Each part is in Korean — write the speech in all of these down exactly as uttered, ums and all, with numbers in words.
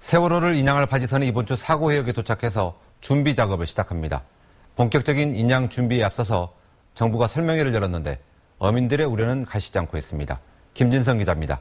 세월호를 인양할 바지선이 이번 주 사고해역에 도착해서 준비 작업을 시작합니다. 본격적인 인양 준비에 앞서서 정부가 설명회를 열었는데 어민들의 우려는 가시지 않고 있습니다. 김진성 기자입니다.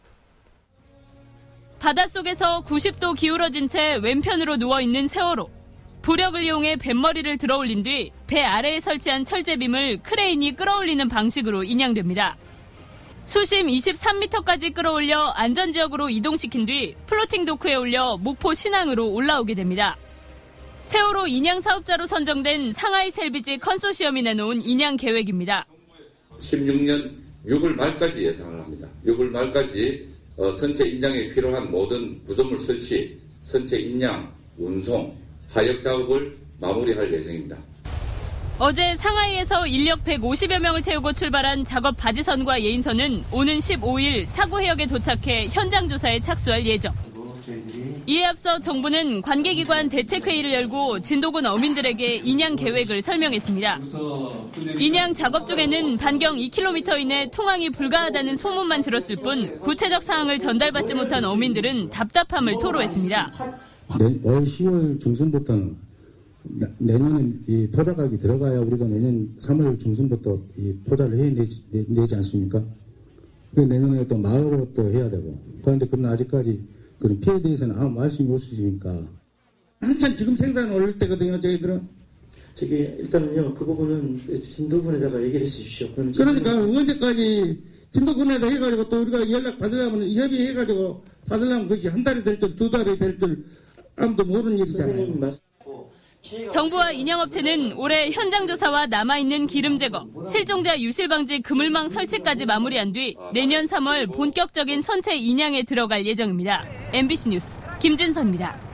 바닷속에서 구십 도 기울어진 채 왼편으로 누워있는 세월호. 부력을 이용해 뱃머리를 들어올린 뒤 배 아래에 설치한 철제빔을 크레인이 끌어올리는 방식으로 인양됩니다. 수심 이십삼 미터까지 끌어올려 안전지역으로 이동시킨 뒤 플로팅 도크에 올려 목포 신항으로 올라오게 됩니다. 세월호 인양 사업자로 선정된 상하이 셀비지 컨소시엄이 내놓은 인양 계획입니다. 십육 년 유월 말까지 예상을 합니다. 유월 말까지 선체 인양에 필요한 모든 구조물 설치, 선체 인양, 운송, 하역 작업을 마무리할 예정입니다. 어제 상하이에서 인력 백오십여 명을 태우고 출발한 작업 바지선과 예인선은 오는 십오 일 사고해역에 도착해 현장 조사에 착수할 예정. 이에 앞서 정부는 관계기관 대책회의를 열고 진도군 어민들에게 인양 계획을 설명했습니다. 인양 작업 중에는 반경 이 킬로미터 이내 통항이 불가하다는 소문만 들었을 뿐 구체적 사항을 전달받지 못한 어민들은 답답함을 토로했습니다. 올 시월 중순부터는 내년에 이 포자각이 들어가야 우리가 내년 삼월 중순부터 이 포자를 해내지 내지 않습니까? 내년에 또 마을로 또 해야 되고. 그런데 그런 아직까지 그런 피해에 대해서는 아무 말씀이 없으시니까. 한참 지금 생산 올릴 때거든요, 저희들은. 저기 일단은요 그 부분은 진도군에다가 얘기를 해주십시오. 그러니까 언제까지 진도군에다 해가지고 또 우리가 연락 받으려면 협의해가지고 받으려면 그것이 한 달이 될 줄 두 달이 될 줄 아무도 모르는 일이잖아요. 정부와 인양업체는 올해 현장 조사와 남아있는 기름 제거, 실종자 유실 방지 그물망 설치까지 마무리한 뒤 내년 삼월 본격적인 선체 인양에 들어갈 예정입니다. 엠비씨 뉴스 김진선입니다.